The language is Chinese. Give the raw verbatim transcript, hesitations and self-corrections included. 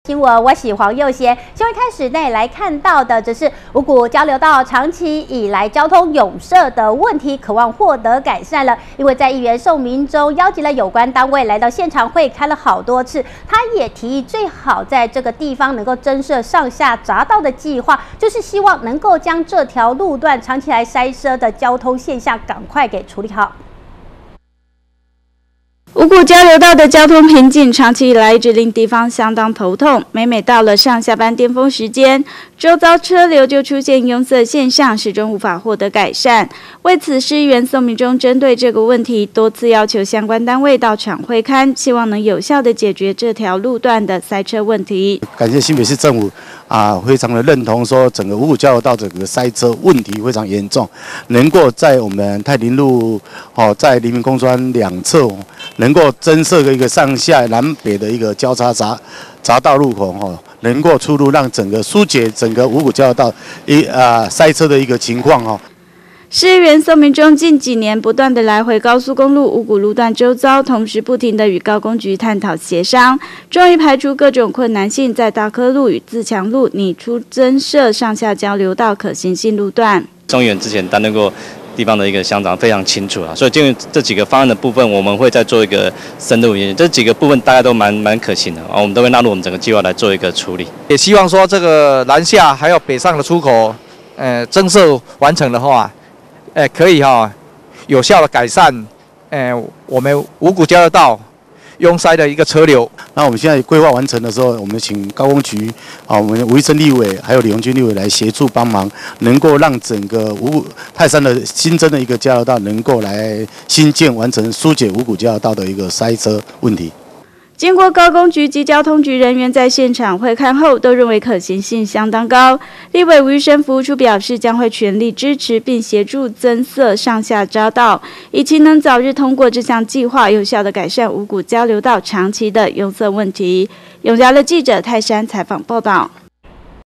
新闻，我是黄佑贤。新闻开始内来看到的，则是五股交流道长期以来交通拥塞的问题，渴望获得改善了。因为在议员宋明忠邀集了有关单位来到现场会开了好多次，他也提议最好在这个地方能够增设上下匝道的计划，就是希望能够将这条路段长期来塞车的交通现象赶快给处理好。 五股交流道的交通瓶颈，长期以来一直令地方相当头痛。每每到了上下班巅峰时间，周遭车流就出现拥塞现象，始终无法获得改善。为此，市议员宋明忠针对这个问题，多次要求相关单位到场会勘，希望能有效地解决这条路段的塞车问题。 感谢新北市政府啊，非常的认同说，整个五股交流道整个塞车问题非常严重，能够在我们太林路哦，在黎明公专两侧。 能够增设一个上下南北的一个交叉匝匝道路口哈，能够出入，让整个疏解整个五股交流道一啊塞车的一个情况哈。 市议员宋明忠近几年不断的来回高速公路五股路段周遭，同时不停的与高工局探讨协商，终于排除各种困难性，在大科路与自强路拟出增设上下交流道可行性路段。 中原之前担任过。 地方的一个乡长非常清楚啊，所以就这几个方案的部分，我们会再做一个深入研究。这几个部分大家都蛮蛮可行的啊，我们都会纳入我们整个计划来做一个处理。 也希望说这个南下还有北上的出口，呃，增设完成的话，呃，可以哈、哦、有效的改善，呃，我们五股交流道拥塞的一个车流。 那我们现在规划完成的时候，我们请高工局啊，我们吴医生立委还有李荣军立委来协助帮忙，能够让整个五泰山的新增的一个交流道能够来新建完成，疏解五股交流道的一个塞车问题。 经过高工局及交通局人员在现场会勘后，都认为可行性相当高。立委吴玉生服务处表示，将会全力支持并协助增设上下匝道，以期能早日通过这项计划，有效地改善五股交流道长期的拥塞问题。永嘉的记者泰山采访报道。